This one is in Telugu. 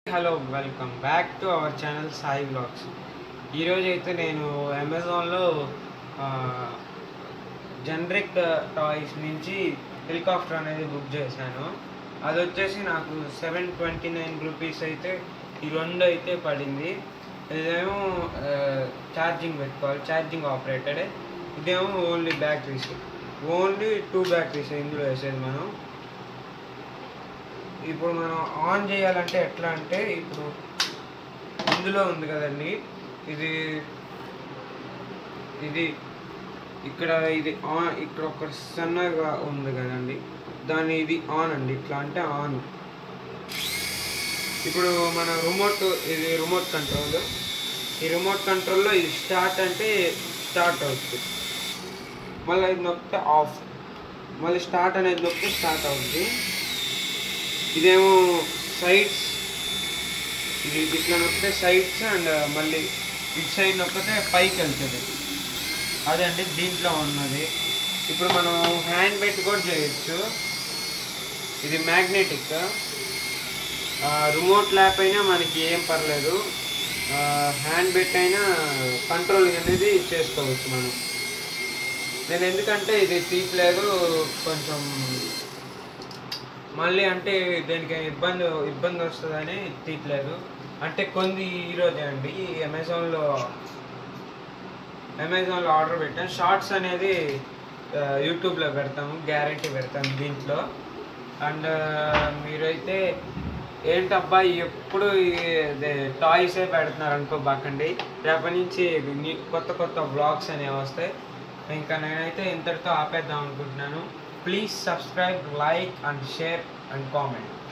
Hello welcome back to our channel Sai vlogs. ఈరోజు అయితే నేను అమెజాన్లో జనరిక్ టాయ్స్ నుంచి హెలికాప్టర్ అనేది బుక్ చేశాను. అది వచ్చేసి నాకు 729 రూపీస్ అయితే ఈ రెండు అయితే పడింది. ఇదేమో ఛార్జింగ్ పెట్టుకోవాలి, ఛార్జింగ్ ఆపరేటెడ్. ఇదేమో ఓన్లీ బ్యాటరీస్, ఓన్లీ 2 బ్యాటరీస్ ఇందులో వేసేది. మనం ఇప్పుడు మనం ఆన్ చేయాలంటే ఎట్లా అంటే, ఇప్పుడు ఇందులో ఉంది కదండి, ఇది ఇది ఇక్కడ ఇది ఆన్, ఇక్కడ ఒక సన్నగా ఉంది కదండి, దాన్ని ఇది ఆన్ అండి. ఇట్లా అంటే ఆన్. ఇప్పుడు మన రిమోట్, ఇది రిమోట్ కంట్రోల్. ఈ రిమోట్ కంట్రోల్లో ఇది స్టార్ట్ అంటే స్టార్ట్ అవుతుంది, మళ్ళీ ఇది నొక్కితే ఆఫ్, మళ్ళీ స్టార్ట్ అనేది నొక్కితే స్టార్ట్ అవుతుంది. ఇదేమో సైడ్స్, ఇది ఇట్లా నొక్కితే సైడ్స్, అండ్ మళ్ళీ ఇటు సైడ్ నొక్కితే పైకి వెళ్తుంది. అదే అండి దీంట్లో ఉన్నది. ఇప్పుడు మనం హ్యాండ్ పెట్టి కూడా చేయొచ్చు. ఇది మ్యాగ్నెటిక్. రిమోట్ ల్యాప్ అయినా మనకి ఏం పర్లేదు, హ్యాండ్ పెట్టి అయినా కంట్రోలింగ్ అనేది చేసుకోవచ్చు మనం. నేను ఎందుకంటే ఇది తీయలేదు, కొంచెం మళ్ళీ అంటే దేనికి ఇబ్బంది వస్తుందని తీయలేదు. అంటే కొన్ని ఈరోజే అండి అమెజాన్లో ఆర్డర్ పెట్టాను. షార్ట్స్ అనేది యూట్యూబ్లో పెడతాము, గ్యారంటీ పెడతాము దీంట్లో. అండ్ మీరైతే ఏంటబ్బా ఎప్పుడు టాయ్సే పెడుతున్నారు అనుకోబాకండి. రేపటి నుంచి కొత్త వ్లాగ్స్ అనేవి వస్తాయి. ఇంకా నేనైతే ఇంతటితో ఆపేద్దాం అనుకుంటున్నాను. Please subscribe, like and share and comment.